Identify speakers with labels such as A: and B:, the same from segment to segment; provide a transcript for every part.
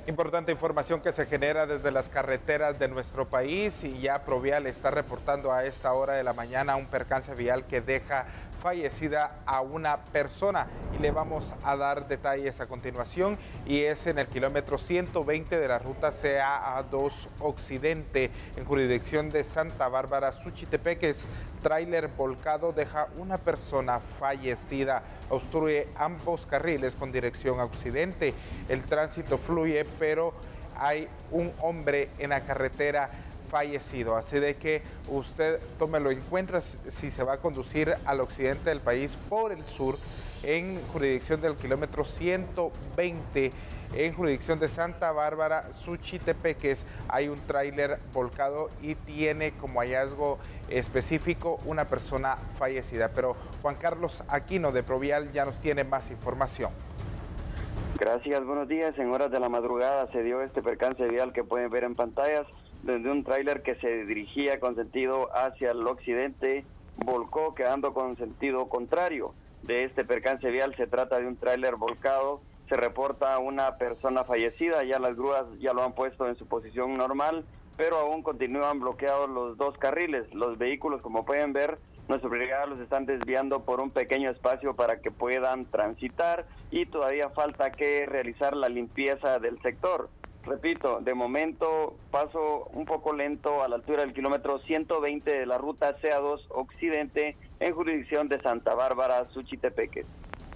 A: Importante información que se genera desde las carreteras de nuestro país y ya Provial está reportando a esta hora de la mañana un percance vial que deja fallecida a una persona y le vamos a dar detalles a continuación y es en el kilómetro 120 de la ruta CAA2 Occidente en jurisdicción de Santa Bárbara, Suchitepeques. Tráiler volcado deja una persona fallecida, obstruye ambos carriles con dirección a occidente. El tránsito fluye, pero hay un hombre en la carretera fallecido, así de que usted tómelo en cuenta si se va a conducir al occidente del país por el sur en jurisdicción del kilómetro 120 en jurisdicción de Santa Bárbara, Suchitepeques. Hay un tráiler volcado y tiene como hallazgo específico una persona fallecida, pero Juan Carlos Aquino de Provial ya nos tiene más información.
B: Gracias, buenos días. En horas de la madrugada se dio este percance vial que pueden ver en pantallas, donde un tráiler que se dirigía con sentido hacia el occidente volcó quedando con sentido contrario. De este percance vial se trata de un tráiler volcado, se reporta una persona fallecida, ya las grúas ya lo han puesto en su posición normal, pero aún continúan bloqueados los dos carriles. Los vehículos, como pueden ver, nuestra brigada los están desviando por un pequeño espacio para que puedan transitar y todavía falta que realizar la limpieza del sector. Repito, de momento paso un poco lento a la altura del kilómetro 120 de la ruta CA2 Occidente en jurisdicción de Santa Bárbara, Suchitepeques.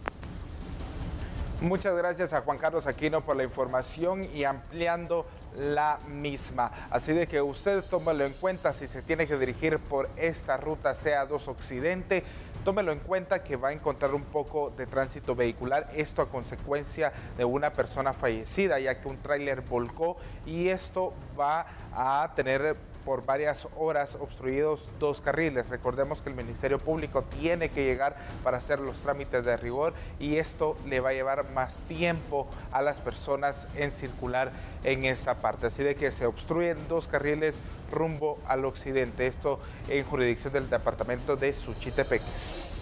A: Muchas gracias a Juan Carlos Aquino por la información y ampliando la misma. Así de que usted tómelo en cuenta si se tiene que dirigir por esta ruta CA2 Occidente. Tómelo en cuenta que va a encontrar un poco de tránsito vehicular, esto a consecuencia de una persona fallecida, ya que un tráiler volcó y esto va a tener por varias horas obstruidos dos carriles. Recordemos que el Ministerio Público tiene que llegar para hacer los trámites de rigor y esto le va a llevar más tiempo a las personas en circular en esta parte. Así de que se obstruyen dos carriles rumbo al occidente, esto en jurisdicción del departamento de Suchitepeques.